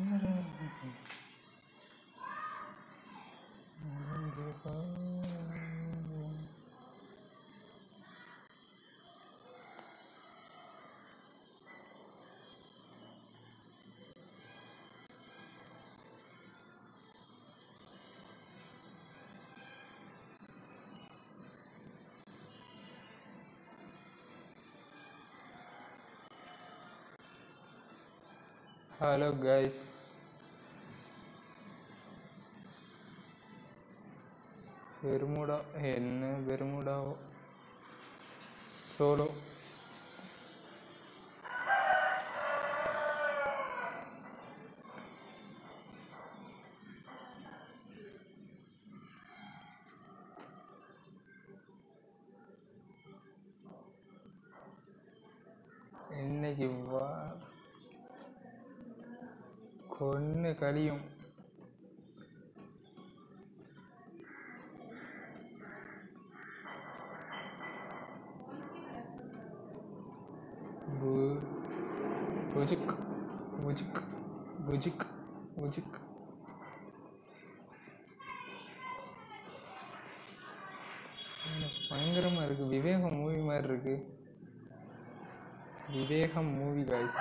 Hello guys, Bermuda என்ன பெருமுடாவோ solo. இன்னைக்கு வா கொன்று கழியும். புஜிக் புஜிக் புஜிக் புஜிக். பயங்கரமாக இருக்குது. விவேகம் மூவி மாதிரி இருக்கு. விவேகம் மூவி கைஸ்.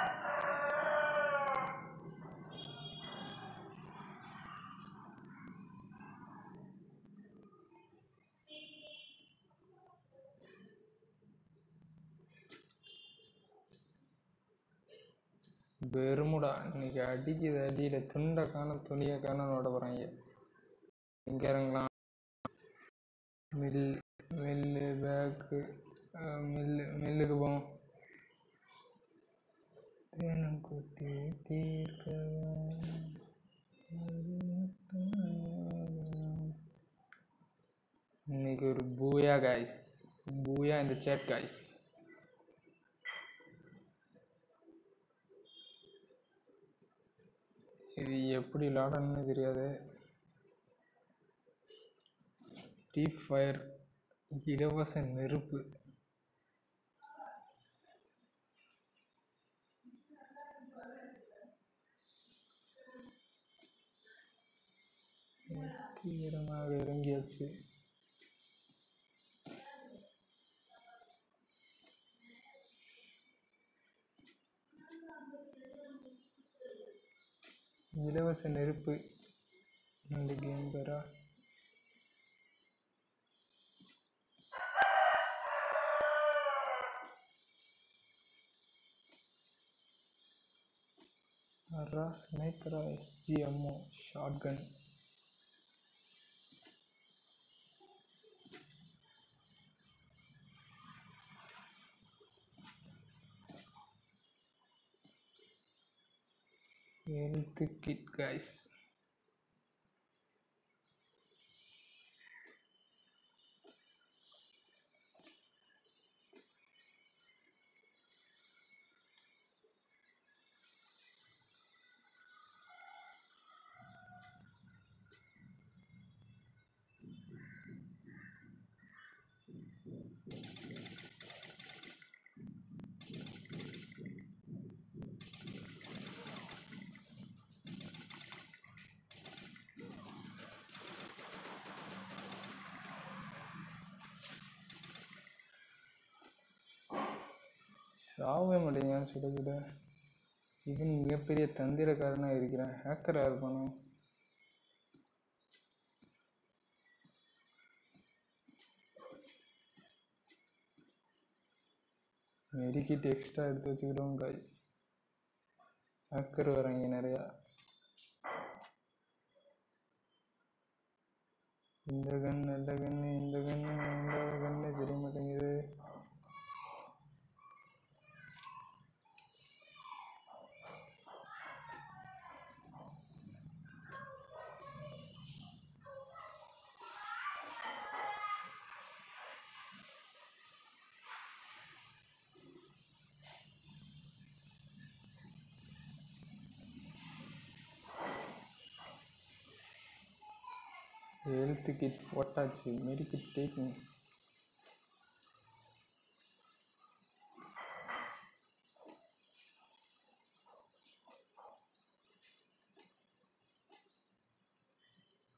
பெருமுடா இன்னைக்கு அடிக்குது. அடியில் துண்டை காண துணியை காண ஓட போகிறாங்க. இங்கே இறங்கலாம். மில்லு பேக்கு மில்லுக்கு போவோம். குட்டி தீர்க்க இன்னைக்கு ஒரு பூயா கைஸ். பூயா இந்த சேட் கைஸ். இது எப்படி விளாடணும்னு தெரியாது. ஃப்ரீ ஃபயர் இலவச நெருப்பு. தீவிரமாக இறங்கியாச்சு. இலவச நெருப்பு இந்த கேம் பேரா. ஸ்னைப்பரா SGMO shotgun. Health kit guys. சாவே மாட்டேங்க சுட சுட. இவன் மிகப்பெரிய தந்திரக்காரனாக இருக்கிறான். ஹேக்கராக இருப்பானோ. மெடிக்கிட் எக்ஸ்ட்ரா எடுத்து வச்சுக்கிட்டோம் கைஸ். ஹேக்கர் வராங்க நிறையா. இந்த கன்று அந்த கன்று இந்த கன்று ரெண்டாவது கன்று தெரிய மாட்டேங்குது. ஹெல்த் கிட் போட்டாச்சு. Medkit taking.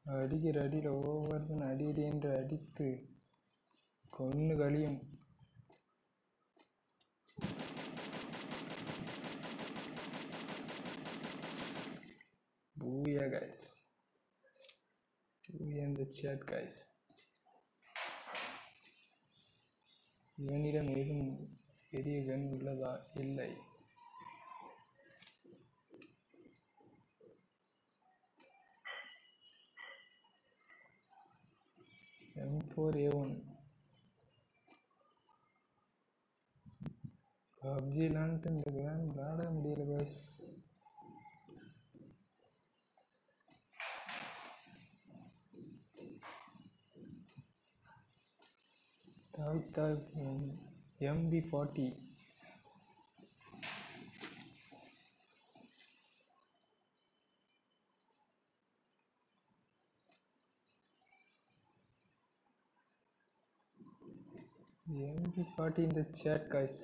அடிக்கிற அடியில் ஒவ்வொருத்தன் அடி அடி என்று அடித்து கொன்று கழியும். Booyah guys. Booyah in the chat guys. இவனிடம் ஏதும் பெரிய கன் உள்ளதா? இல்லை. M4A1 பப்ஜிலான்ட்டு இந்த கேம் விளையாட முடியல guys. MB40 MB40 in the chat guys.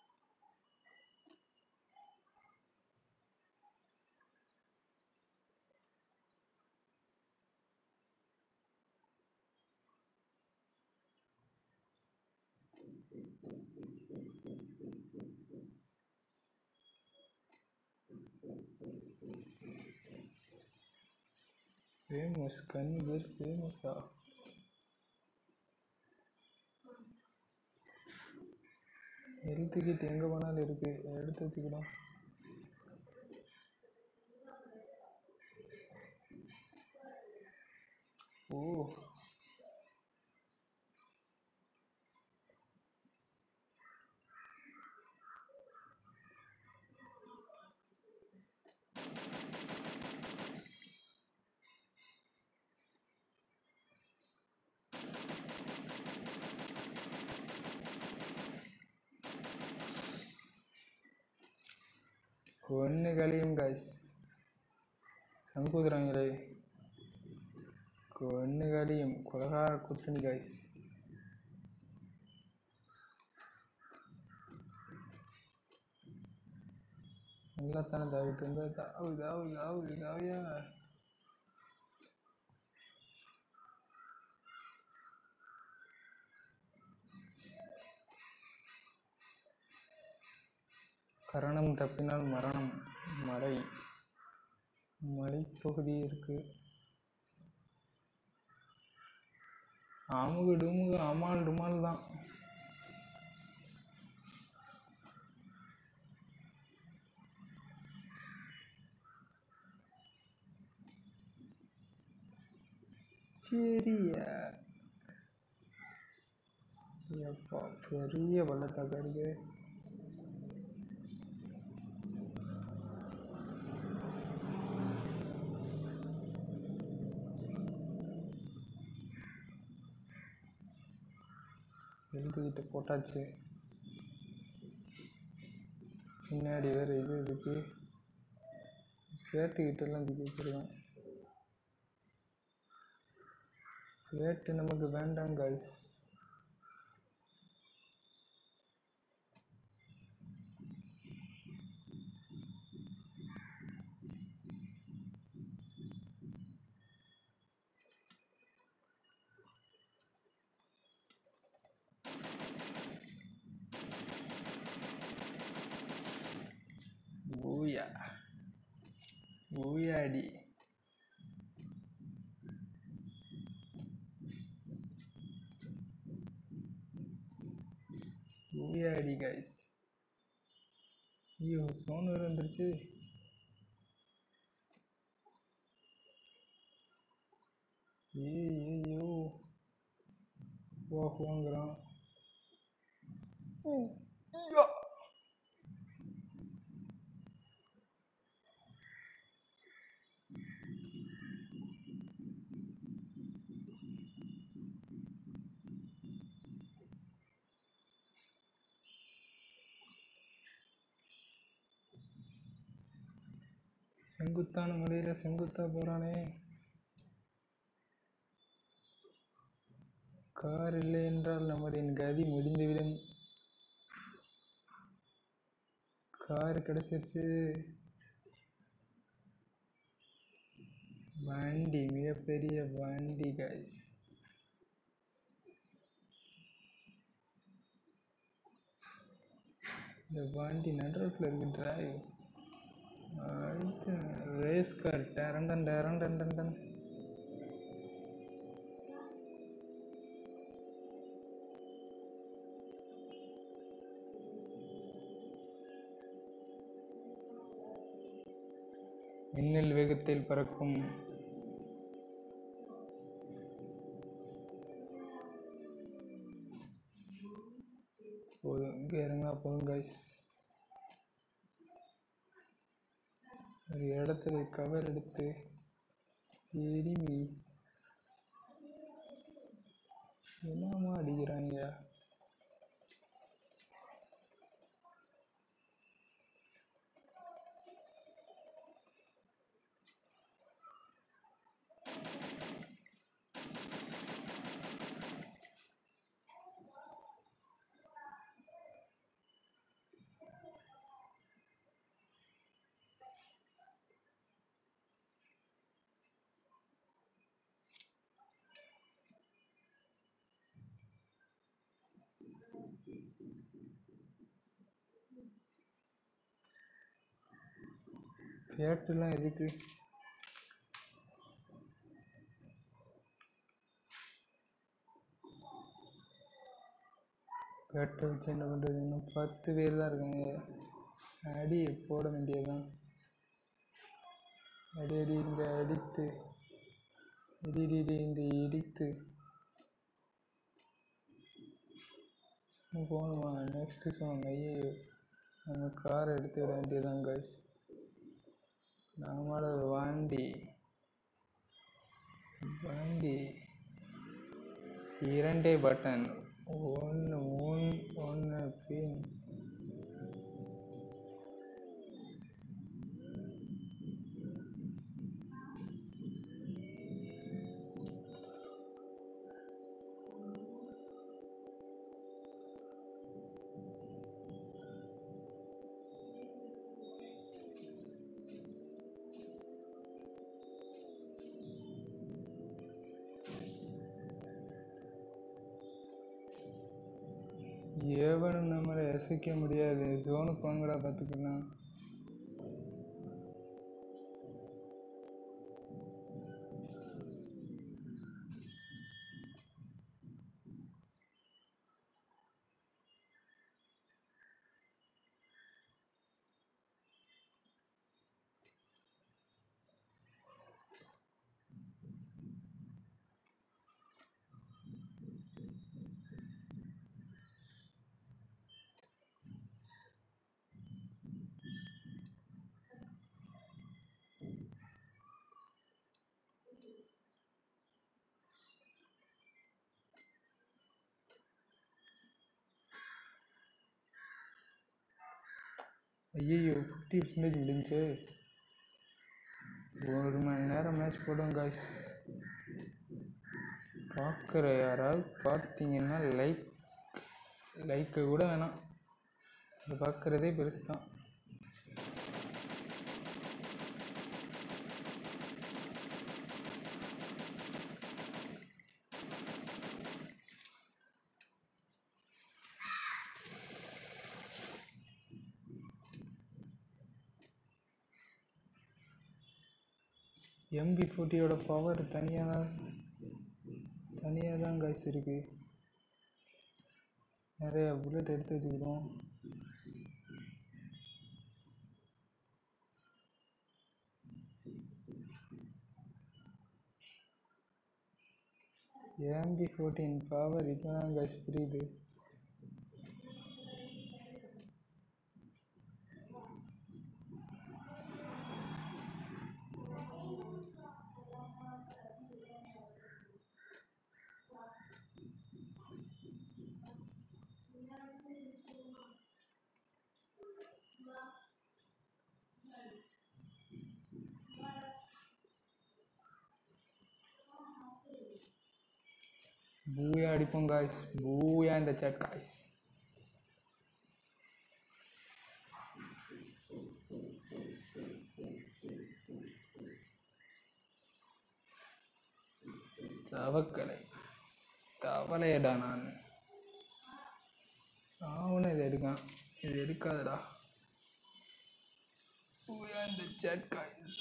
Famous கன்னிகள் ஃபேமஸா? ஹெல்த் கிட் எங்கே வேணாலும் இருக்கு, எடுத்து வச்சுக்கலாம். ஓ கொன்று கழியும் guys. சங்குதுறாங்களே, கொன்று கழியும் கொலகார குட்டணி guys. நல்லா தானே தாவிட்டு இருந்தா தாவியா. கரணம் தப்பினால் மரணம். மலைப்பகுதி இருக்கு. அமுகு டுமுகு அமால் டுமால் தான். சரியா எப்பா பெரிய பள்ளத்தாக்கா இருக்கு. எழுதுகிட்ட போட்டாச்சு. பின்னாடி வேறு இது இருக்கு. கேட்டுக்கிட்டெல்லாம் தூக்கி வச்சிருக்கேன். கேட்டு நமக்கு வேண்டாம் guys. பூயாடி பூயாடி கைஸ். ஐயோ சோனு வந்துருச்சு. ஐயோ வாங்குறான். செங்குத்தான மலையில செங்குத்தா போறானே. கார் இல்லை என்றால் நம்மளின் கதி முடிந்துவிடும். கார் கிடைச்சிருச்சு. வண்டி மிகப்பெரிய வண்டி கைஸ். இந்த வண்டி நடுரோட்டில் இருக்கு டிரைவ். அடுத்து ரேஸ் கார் டரண்டன் டரண்டன் டரண்டன். மின்னல் வேகத்தில் பறக்கும் போதும். இங்கே இறங்கினா போதும் கைஸ். ஒரு இடத்துல கவர் எடுத்து எரிவி என்னமா அடிக்கிறாங்க. பேட்டெல்லாம் எதுக்கு? பேட்டை வச்சு என்ன பண்ணுறது? இன்னும் 10 பேர் தான் இருக்காங்க. அடி போட வேண்டியதுதான். அடி அடி இங்கே அடித்து இடி இங்கே இடித்து போகணுமா? Next song. ஐயோ, நம்ம காரை எடுத்து விட வேண்டியதுதான் கைஸ். நம்மளோட வண்டி வண்டி 2 பட்டன், ஒன்று பின். எவனும் நம்மளை ரசிக்க முடியாது. ஜோனுக்கு வாங்கடா பார்த்துக்கலாம். ஐயோ, 50% முடிஞ்சு. 1 மணி நேரம் மேட்ச் போடுவோம் காய்ஸ். பார்க்குற யாராவது பார்த்தீங்கன்னா லைக்கு கூட வேணாம். அது பார்க்குறதே பெருசு தான். MB40 பவர் தனியாக தான் காய்ஸ் இருக்கு. நிறைய புல்லட் எடுத்து வச்சுக்கிறோம். MB14 பவர் இப்போ தான் காய்ஸ் புரியுது. பூயா அடிப்போம் காய்ஸ். பூயா இந்த சாட் காய்ஸ். தவக்கலை தவளையடா நான். அவனை இதை எடுக்கான், இது எடுக்காதடா. இந்த chat guys.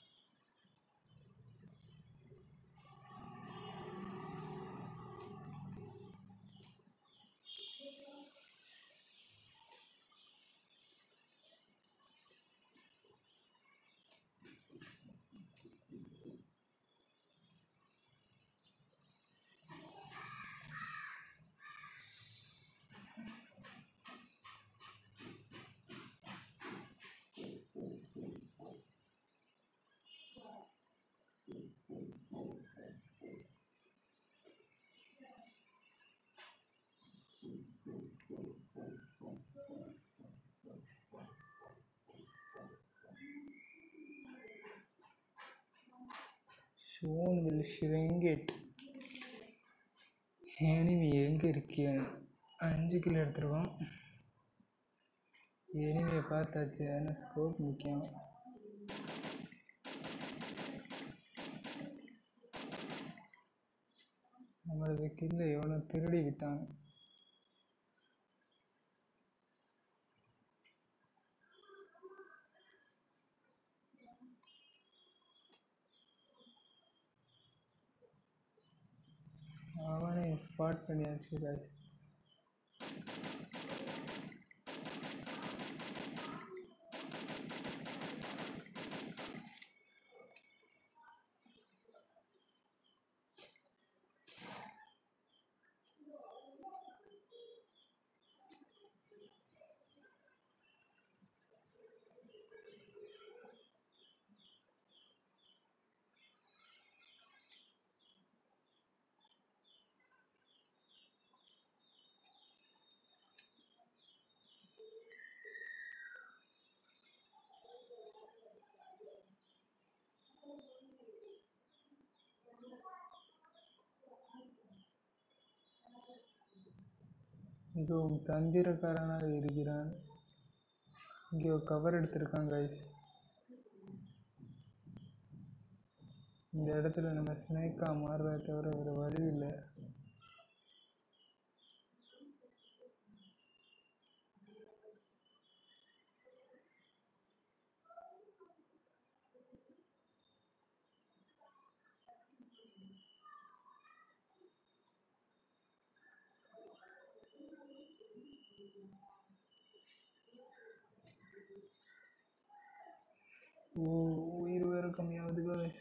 Soon will shrink it. Enemy எங்கே இருக்கேன்? 5 கிலோ எடுத்துருவோம். எனிமியை பார்த்தாச்சு, ஆனால் ஸ்கோப் முக்கியம். நம்மளது கில்லை எவ்வளோ திருடி விட்டான். அவனை ஸ்பாட் பண்ணியாச்சு guys. மிகவும் தந்திரக்காரனாக இருக்கிறான். இங்கே கவர் எடுத்திருக்கான் கைஸ். இந்த இடத்துல நம்ம ஸ்னேக்கா மாறுறத தவிர வேறு வழி இல்லை. உயிர் வேற கம்மியாகுது காய்ஸ்.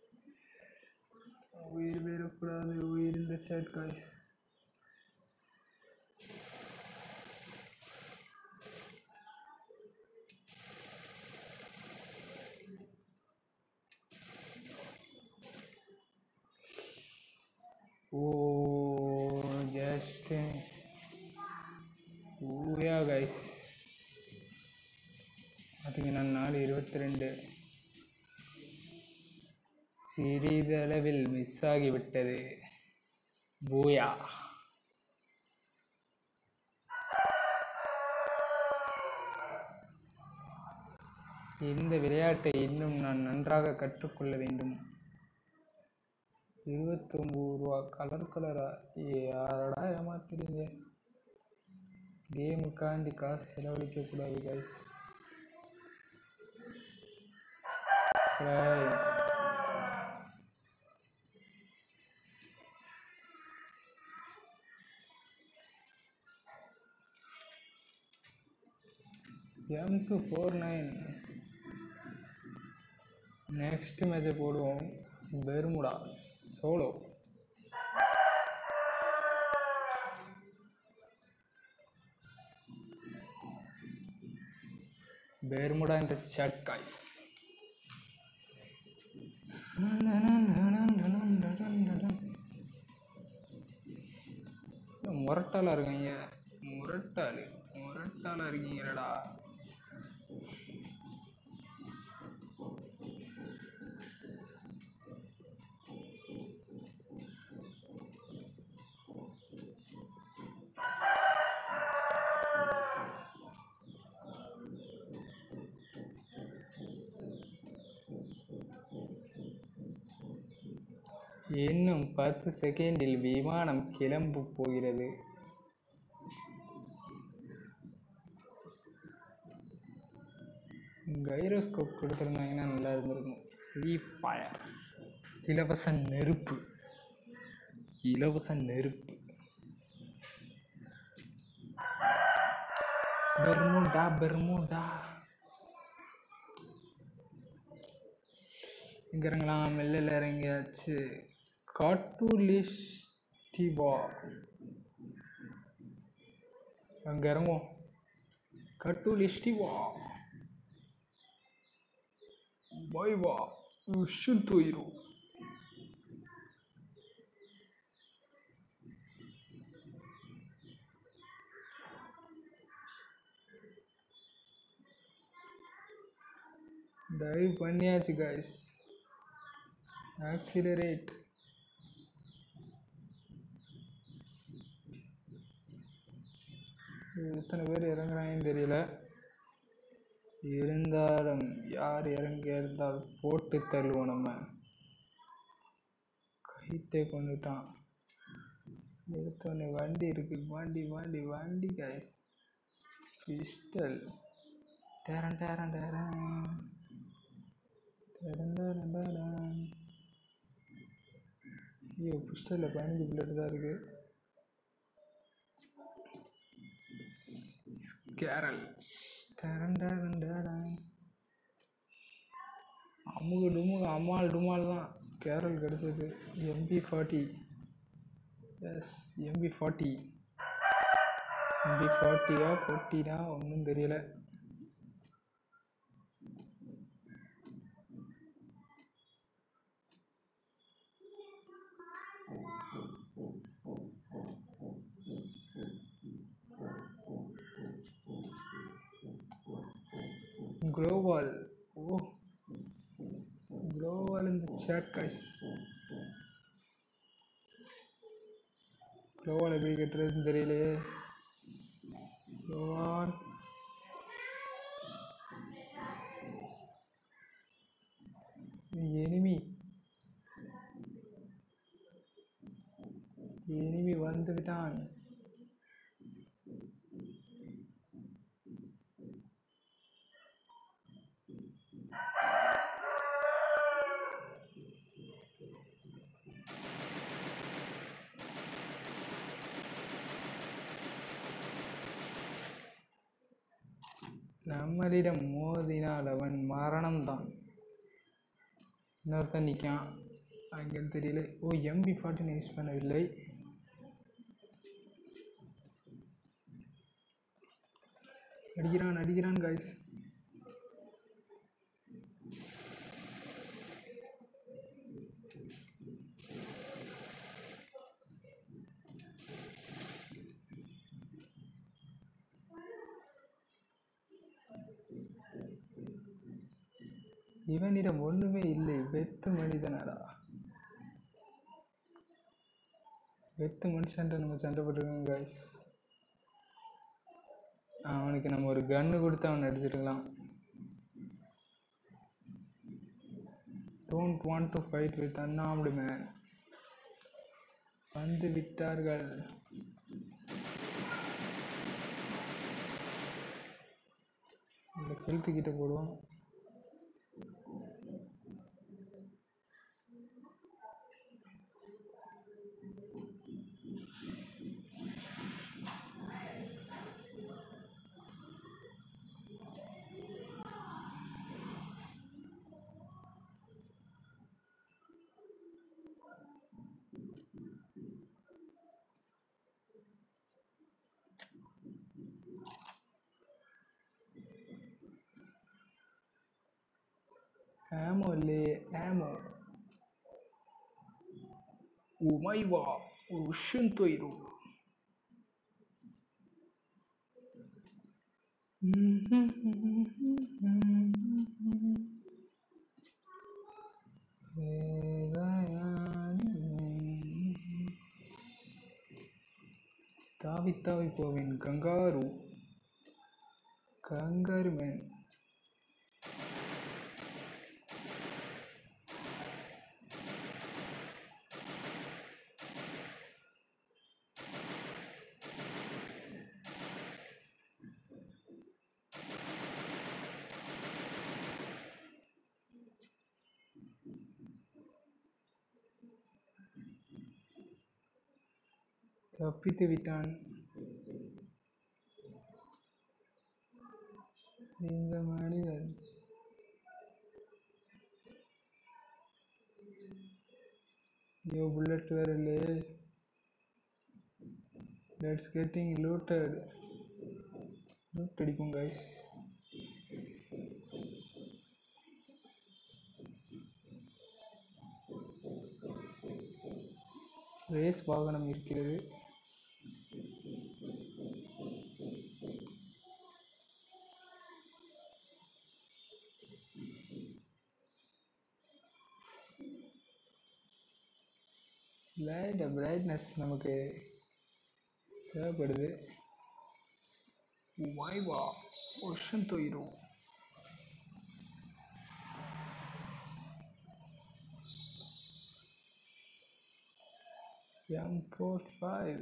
உயிர் வேறக்கூடாது, உயிர் இந்த சேட் காய்ஸ். ஜஸ்ட் ஊயா காய்ஸ். அதுக்கு நான் 4:22 சிறிதளவில் மிஸ் ஆகிவிட்டது. பூயா. இந்த விளையாட்டை இன்னும் நான் நன்றாக கற்றுக்கொள்ள வேண்டும். 29 ரூபா கலரா? யாரடா ஏமாத்துறீங்க? கேமுக்காண்டி காசு செலவழிக்க கூடாது கைஸ். M249 நெக்ஸ்ட் மேட்சை போடுவோம். Bermuda solo. பெர்முடா இந்த சாட் காய்ஸ். முரட்டாளா இருக்கீங்க, முரட்டாளா இருக்கீங்களடா. இன்னும் 10 செகண்டில் விமானம் கிளம்ப போகிறது. கைரோஸ்கோப் கொடுத்துருந்தாங்கன்னா நல்லா இருந்திருக்கும். ஃப்ரீ ஃபயர் இலவச நெருப்பு. பெர்முடா இங்க இறங்கலாம். மெல்ல இறங்கியாச்சு. காட்டுலிஸ்டிவா அங்க இறங்குவோம். காட்டுலிஸ்டிவா பைவா ஷுத்துயிரு. டைவ் பண்ணியாச்சு கைஸ். ஆக்சிலரேட். எத்தனை பேர் இறங்குறாங்கன்னு தெரியல. இருந்தாலும் யார் இறங்க இருந்தால் போட்டு தள்ளுவோம். நம்ம கைத்தே கொண்டுட்டான். எடுத்தோடனே வண்டி இருக்கு. வண்டி கைஸ். பிஸ்டல். ஐயோ, பிஸ்டலில் 15 புல்லட் தான் இருக்கு. கேரல். அம்மாள் டுமால் தான் கேரல் கிடைச்சது. MP40. S, MP40. MP40 40 ஒன்றும் தெரியல. குளோவால். குளோவால் இந்த சேட் கைஸ். குளோவால் எப்படி கட்டுறதுன்னு தெரியலையே. குளோவால் எனிமி வந்து விட்டான். நம்மளிடம் மோதினால் அவன் மரணம்தான். இன்னொருத்தன் நிற்கான். அங்கேன்னு தெரியல. MP40 யூஸ் பண்ணவில்லை. அடிக்கிறான் கைஸ். இவனிடம் ஒண்ணுமே இல்லை. வெத்து மனிதனடா. வெத்து மனுஷன்ட்ட நம்ம சண்டை போட்டுருக்கோம் கைஸ். அவனுக்கு நம்ம ஒரு கன்னு கொடுத்து அவனை அடிச்சிருக்கலாம். Don't want to fight with unarmed man. வந்து விட்டார்கள். இந்த ஹெல்த் கிட்ட போடுவோம். ஆமோ இல்லையே. ஆமோ. உமைவா உஷுந்தொயிரு. தாவி தாவி போவேன். Kangaroo man. தப்பித்து விட்டான். இந்த மனிதன் ஐயோ புல்லட் வேற இல்லையே. Let's getting looted. லூட் அடிக்கும் கைஸ். ரேஸ் வாகனம் இருக்கிறது. லைட் பிரைட்னஸ் நமக்கு தேவைப்படுது. வாய்வா வருஷம் தோயிரும். M45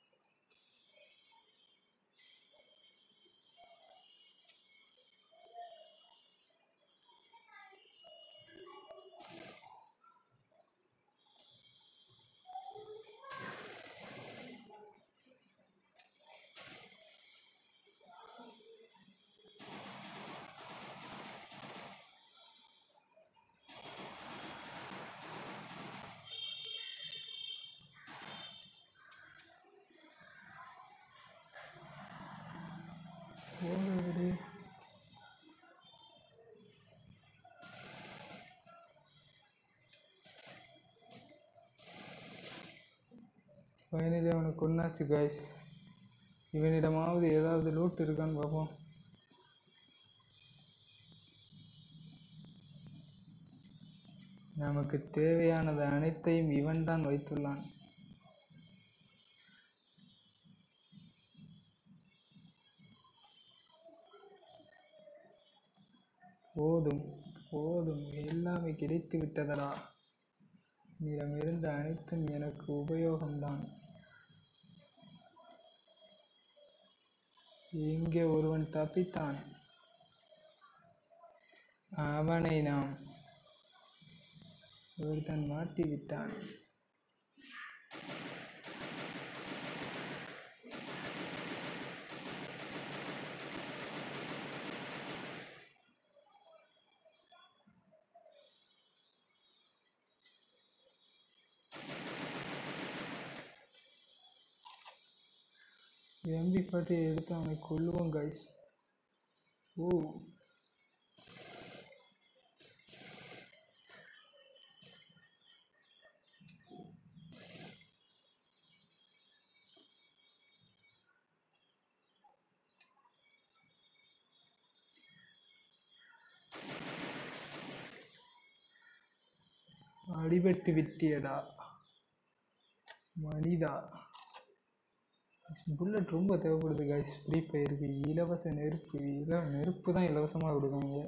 ஓடுது. ஃபைனலி அவனை கொன்னாச்சு கைஸ். இவனிடமாவது ஏதாவது லூட் இருக்கான்னு பார்ப்போம். நமக்கு தேவையானது அனைத்தையும் இவன் தான் வைத்துள்ளான். போதும் போதும், எல்லாமே கிடைத்து விட்டதடா. நீடமிருந்த அனைத்தும் எனக்கு உபயோகம்தான். இங்கே ஒருவன் தப்பித்தான். அவனை நாம் ஒருத்தன் மாட்டி விட்டான். MP40 எடுத்து அவனை கொல்லுவோம் கைஸ். ஓ அடிபட்டு விட்டியடா மனிதா. புல்லட் ரொம்ப தேவைப்படுது கைஸ். ஃப்ரீ ஃபயருக்கு இலவச நெருப்பு தான் இலவசமாக கொடுக்காங்க.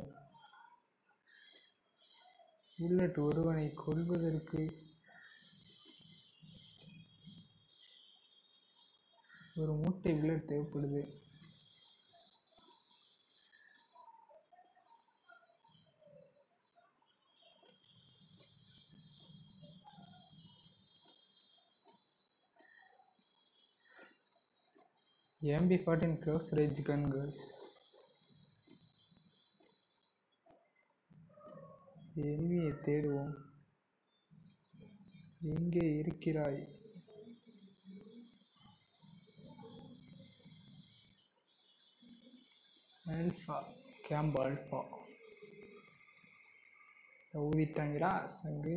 புல்லட் ஒருவனை கொல்வதற்கு ஒரு மூட்டை புல்லட் தேவைப்படுது. MP14 close range gun guys. எனிமியை தேடுவோம். எங்கே இருக்கிறாய்? ஆல்ஃபா கேம்ப் ஆல்ஃபா ஊதிட்டாங்களா சங்கு.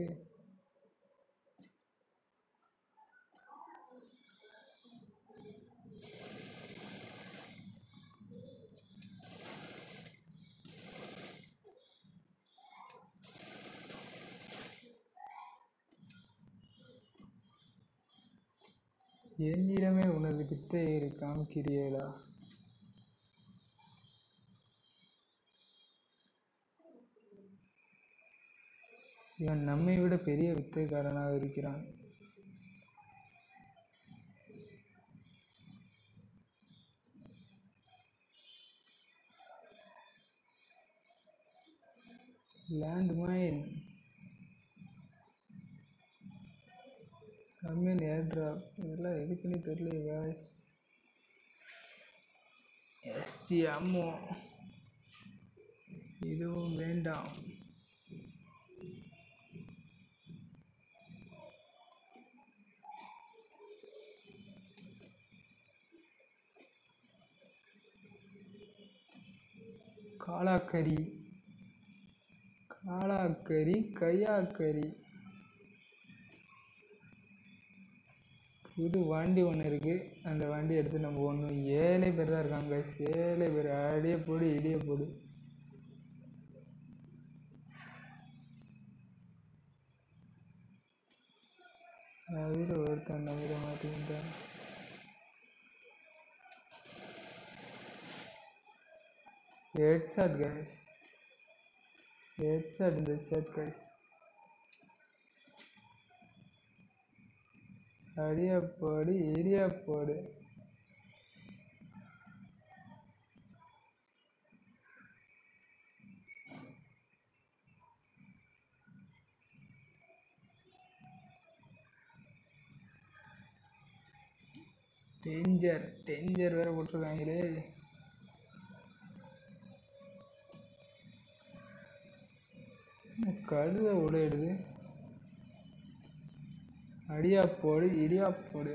என்னிடமே உனது வித்தையை காமிக்கிறீர்களா? இவன் நம்மை விட பெரிய வித்தைக்காரனாக இருக்கிறான். லேண்ட் மைன் சமீன் ஏர் ட்ராப் இதெல்லாம் எதுக்குன்னு தெரியல guys. எஸ்ஜி அம்மோ இதுவும் வேண்டாம். காளாக்கறி கையாக்கறி புது வண்டி ஒன்று இருக்குது. அந்த வண்டி எடுத்து நம்ம ஒன்றும் 7 பேர் தான் இருக்காங்க guys. 7 பேர் அடியே போடு இடியே போடு. நவீர ஒருத்தன் நவீர மாற்றிக்கிட்டான். Headshot guys. ஹெட்ஷாட் இந்த ஹெட்ஷாட் guys. அடியா போடு இடியா போடு. டேஞ்சர் வேற போட்டிருக்காங்களே. கழுத உடையிடுது. அடியா போடு இடியா போடு.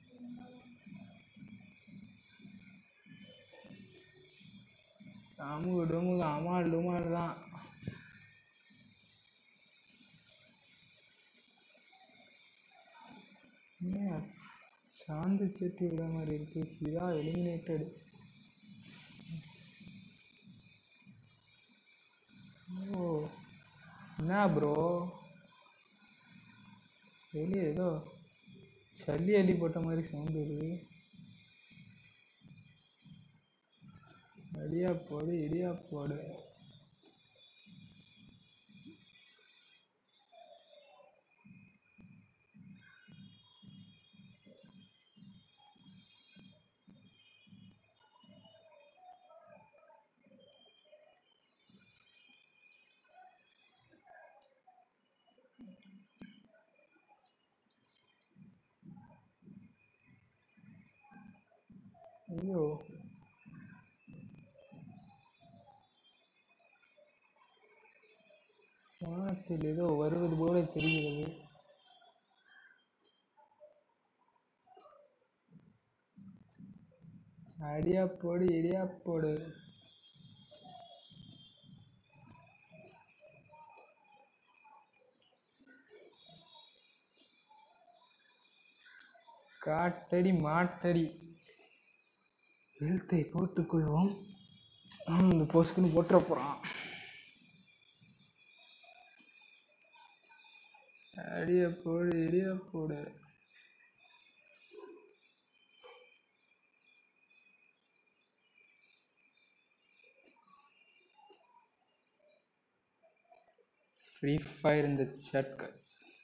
அமுகு டுமுகு அமால் டுமால் தான். சாந்து செட்டி விட மாதிரி இருக்கு. ஹீரா எலிமினேட்டட். ஓ என்ன ப்ரோ வெளியே ஏதோ சல்லி அள்ளி போட்ட மாதிரி சவுண்டு இருக்குது. அடியா போடு இடியா போடு. ஐயோ வானத்தில் ஏதோ வருவது போல தெரிகிறது. அடியா போடு இடியா போடு. காட்டடி மாட்டடி. எழுத்தை போட்டுக்கொள்வோம். இந்த போஸ்க்குன்னு போட்டுற போகிறான். அடிய போடு இடிய போடு. ஃப்ரீ ஃபயர் இந்த chat guys.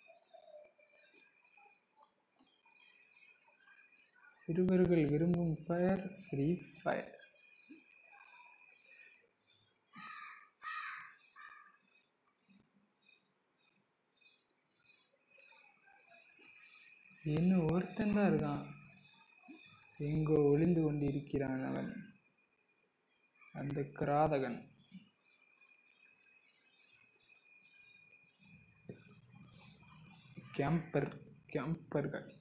சிறுவர்கள் விரும்பும் பெயர் ஃப்ரீ ஃபயர். இன்னும் ஒருத்தன் தான் இருக்கான். எங்கோ ஒளிந்து கொண்டு இருக்கிறான் அவன், அந்த கிராதகன். Camper guys.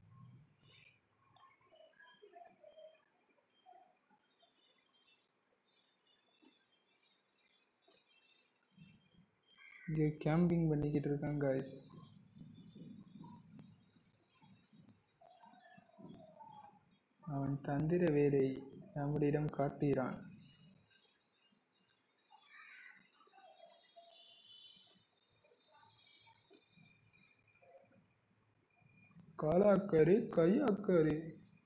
இங்கே கேம்பிங் பண்ணிக்கிட்டு இருக்கான் guys. அவன் தந்திர வேலை நம்மிடம் காட்டுகிறான். காலாக்கறி கையாக்கறி.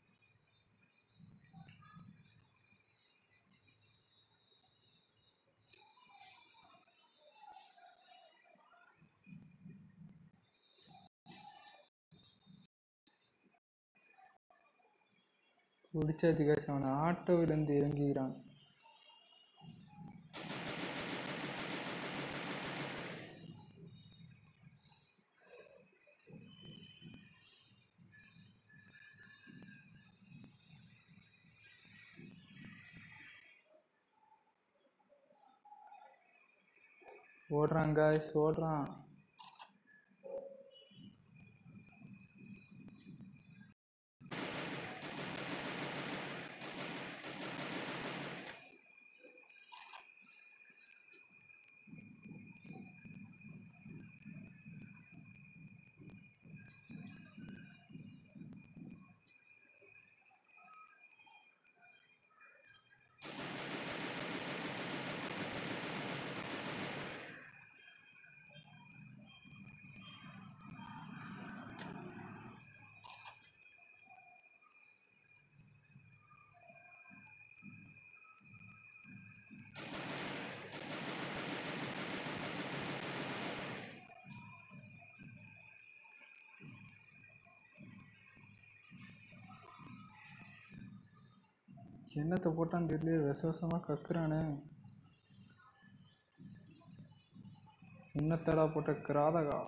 பிடிச்சாச்சு guys. அவன் ஆட்டோவிலிருந்து இறங்குகிறான். ஓடுறான் காய்ஸ், ஓடுறான். என்னத்தை போட்டான்னு தெரியல, விஷவசமாக கக்குறானே. இன்னத்தடா போட்ட கிராதகா.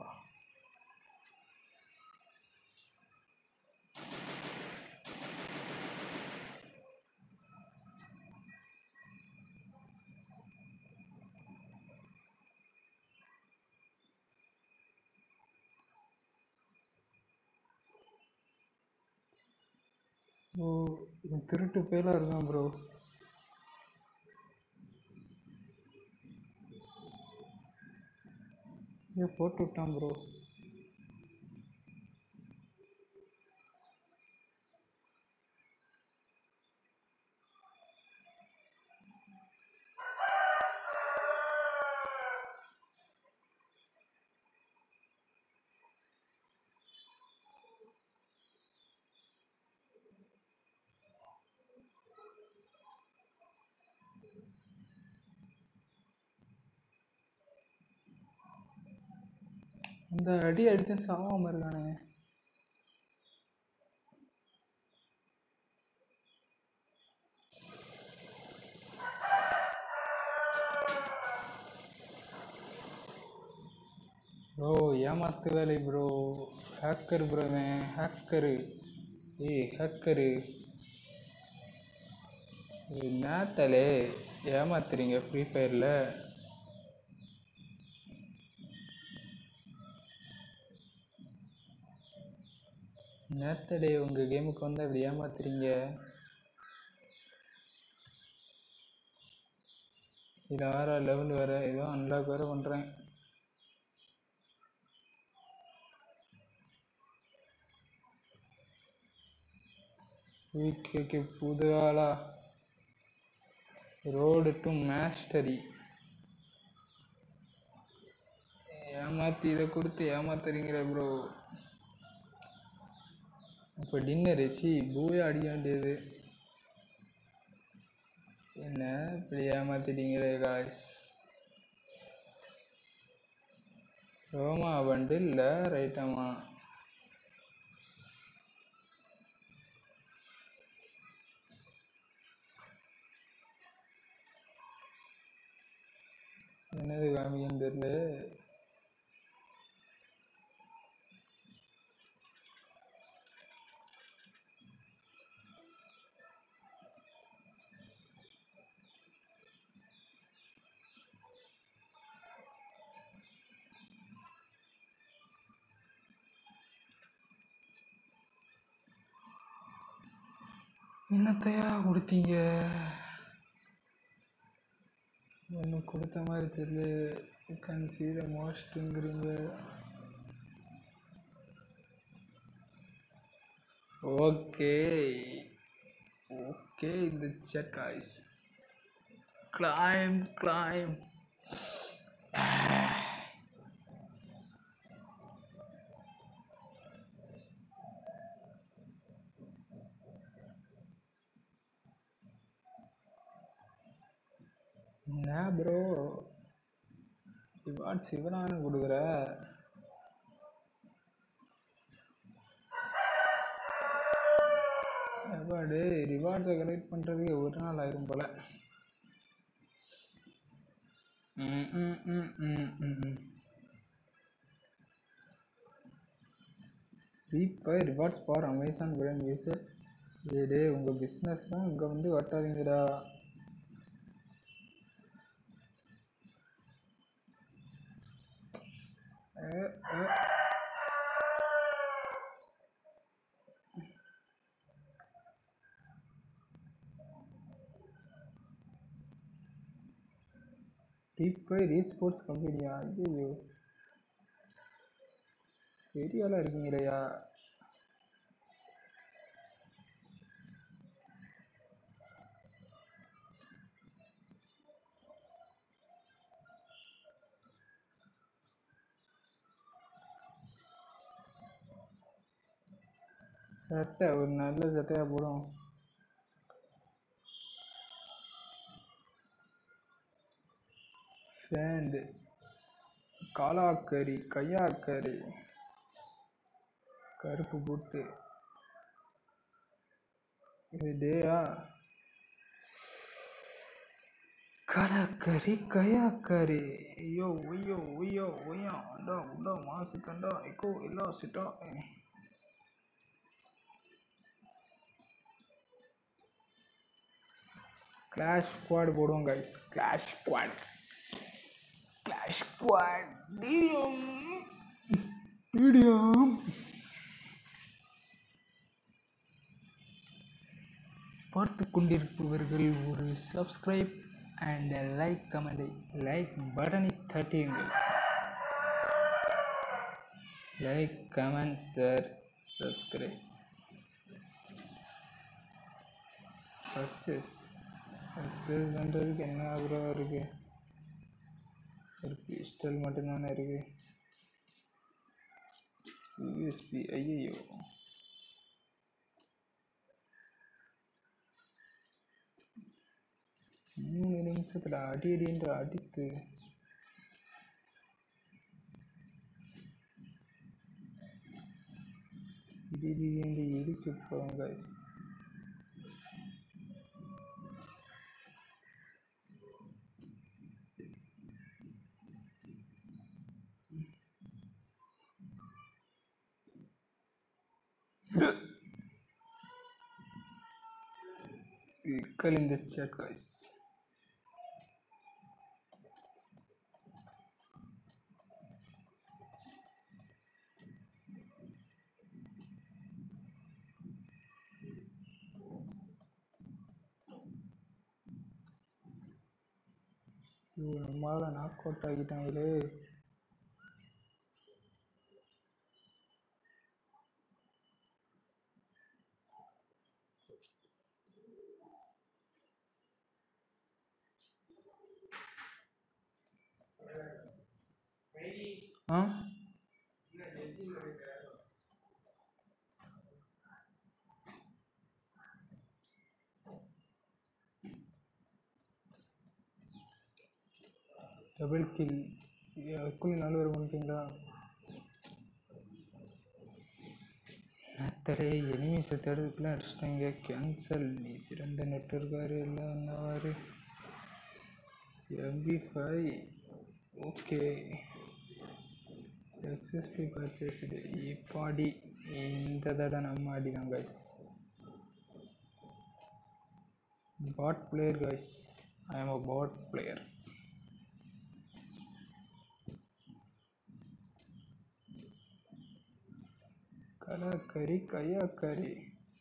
ஓ, திருட்டு பேலா இருக்கான் ப்ரோ. போட்டு விட்டான் ப்ரோ. இந்த அடி அடித்து சாவாம இருக்கானே. ப்ரோ ஏமாத்து வேலை bro. Hacker bro, hacker. Hacker நேத்தலே ஏமாத்துறீங்க ஃப்ரீ ஃபயரில். நேத்தடே உங்கள் கேமுக்கு வந்து அப்படி ஏமாத்துறீங்க. இது வேறு லெவல் வேறு, ஏதோ அன்லாக் வேறு பண்ணுறேன். ஓகே புது ஆளா. Road to mastery. ஏமாற்றி இதை கொடுத்து ஏமாத்துறீங்களே ப்ரோ. இப்போ டின்னர் பூயா அடிக்க வேண்டியது. என்ன இப்படி ஏமாத்திட்டீங்களே காய்ஸ். ரோமா பண்டு இல்லை ரைட்டாமா. என்னது காமிக்கன்னு தெரியல. என்னத்தையா கொடுத்தீங்க? ஒன்றும் கொடுத்த மாதிரி தெரியல. யூ கேன் சீ த மோஸ்ட்ங்கிறீங்க. ஓகே இந்த செக் காய்ஸ். கிளைம் என்ன ப்ரோ ரிவார்ட் சிவனானு கொடுக்குற? ரிவார்டு ரிவார்டை கலெக்ட் பண்ணுறதுக்கு ஒரு நாள் ஆயிரும் போல். Rewards for Amazon Prime user. டே உங்கள் பிஸ்னஸ்லாம் இங்கே வந்து வட்டாதீங்கடா. டீப் ஃபயர் ஸ்போர்ட்ஸ் கம்பெனியா? ஐயோ, பெரிய ஆளாக இருக்கீங்களையா? சட்டை ஒரு நல்ல சட்டையாக போடும். ஃபேண்டு, காலாக்கறி, கையாக்கறி, கருப்பு பூட்டு. இது டேயா? காலாக்கறி, கையாக்கறி. ஐயோ ஒய்யோ ஒய்யோ ஒய்யா அண்டா உண்டா மாசு கண்டா எக்கோ எல்லாம் சிட்டா. கிளாஷ் ஸ்குவாட் போடுவோம் guys. Clash squad, clash squad. TDM TDM. பார்த்து கொண்டிருப்பவர்கள் ஒரு சப்ஸ்கிரைப் அண்ட் லைக் கமெண்டை, லைக் பட்டனை தட்டியுங்கள். Like comment sir, subscribe. Purchase பண்ணுறதுக்கு என்ன அப்புறம் இருக்குது? ஒரு பிஸ்டல் மட்டும்தானே இருக்குது. யூஎஸ்பி, ஐயோ 3 நிமிஷத்தில் அடி அடின்ற அடித்து இடி இடிக்க போகிறோம் guys. Equal in the chat guys. நம்மளால நாக் அவுட் ஆகிட்டாங்களே. டபுள் கில் அதுக்குள்ளே 4 பேர் பண்ணிட்டீங்களா? அத்தரை எனிமீஸை தேடுறதுக்குலாம் அடிச்சிட்டாங்க. கேன்சல். நீ சிறந்த நெட்வொர்க்காரு இல்லை என்னவாரு? MP5 okay. எக்ஸ்எஸ்பி பர்ச்சேஸ். இப்போ அடி இந்த தடவை நம்ம அடி தான் guys. Bot player guys. I am a bot player. கலாக்கறி, கையாக்கறி.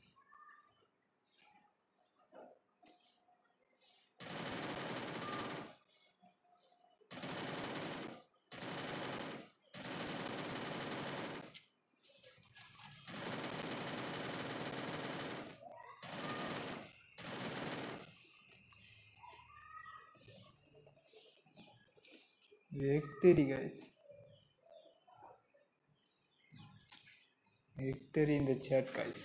Victory guys. Victory in the chat guys.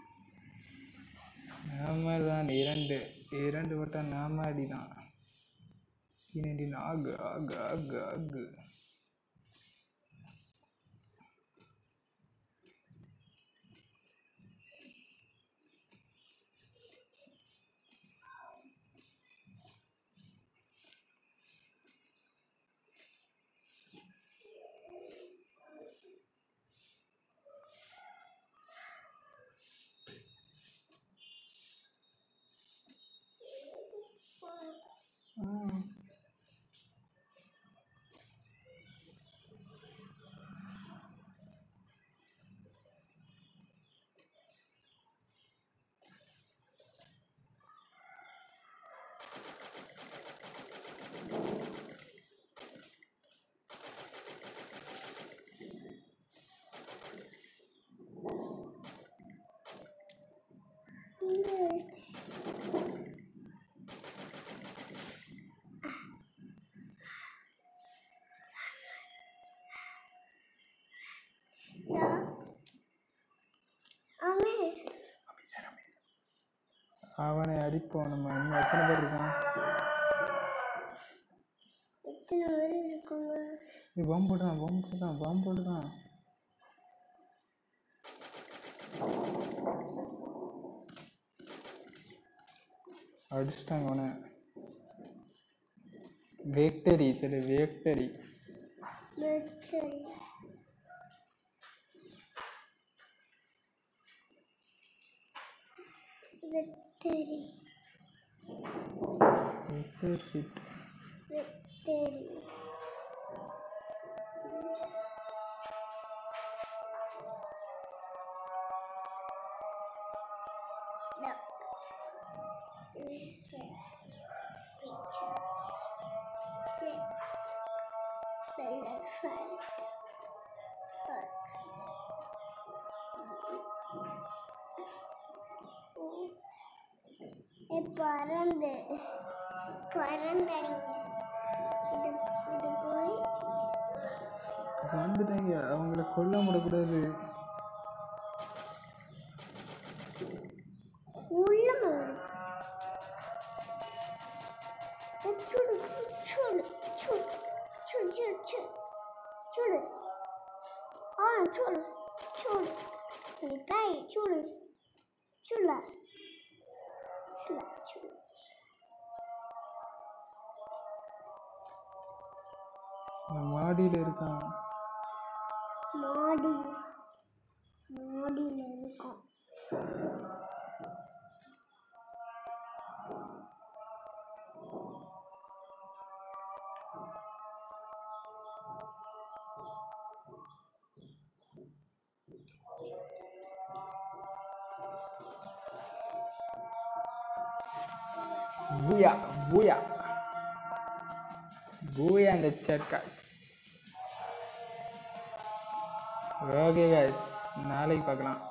நாம தான் இரண்டு வட்டம் நாம அடிதான். ஆகு ஆகு ஆகு ஆகு. அவனை அடிப்போம். நம்ம இன்னும் எத்தனை பேர் இருக்கான்? பாம்பு போட்டுதான். அடிச்சிட்டாங்க அவனை. விக்டரி சரி, விக்டரி. வந்துட்டாங்க. அவங்கள கொல்ல முடியக்கூடாது. மாடியில் இருக்கான். மாடியில் இருக்கான். Booyah in the chat, guys. Okay guys, நாளைக்கு பார்க்கலாம்.